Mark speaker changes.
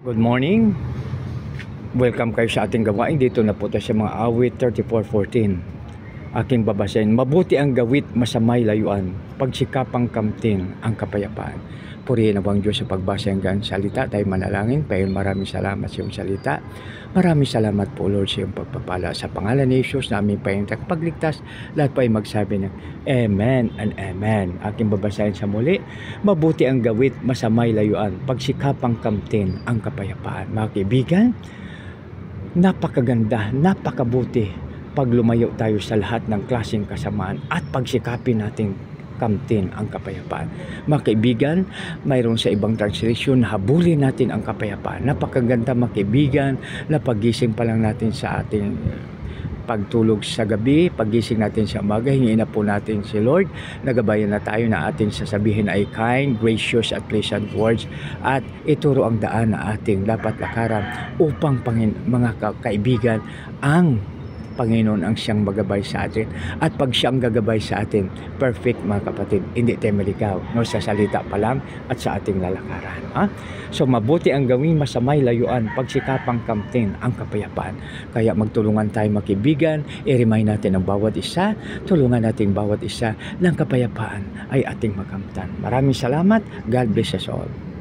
Speaker 1: Good morning. Welcome kayo sa ating gawain. Dito na po tayo sa mga awit 34:14. Aking babasahin. Mabuti ang gawit, masamay layuan. Pagsikapang kamtin ang kapayapaan. Purihin ang Diyos sa pagbasa ng salita. Tayo manalangin. Payon maraming salamat sa iyong salita. Maraming salamat po Lord sa iyong pagpapala. Sa pangalan ni Jesus na aming payon pagligtas, lahat pa ay magsabi ng Amen and Amen. Aking babasahin sa muli. Mabuti ang gawit, masamay layuan. Pagsikapang kamtin ang kapayapaan. Mga kaibigan, napakaganda, napakabuti pag lumayo tayo sa lahat ng klaseng kasamaan at pagsikapin natin kamtin ang kapayapaan. Mga kaibigan, mayroon sa ibang translation, habulin natin ang kapayapaan. Napakaganda mga kaibigan, na pagising pa lang natin sa ating pagtulog sa gabi, pagising natin sa umaga, hingin na po natin si Lord, nagabayan na tayo na ating sasabihin ay kind, gracious at pleasant words, at ituro ang daan na ating dapat lakaran upang mga kaibigan, ang Panginoon ang siyang magabay sa atin, at pag siyang gagabay sa atin, perfect mga kapatid, hindi tayo maligaw, no, sa salita pa lang at sa ating lalakaran. So mabuti ang gawing masamay layuan, pagsikapang kamtin ang kapayapaan. Kaya magtulungan tayo mga kaibigan, i-remind natin ang bawat isa, tulungan natin bawat isa ng kapayapaan ay ating makamtan. Maraming salamat. God bless us all.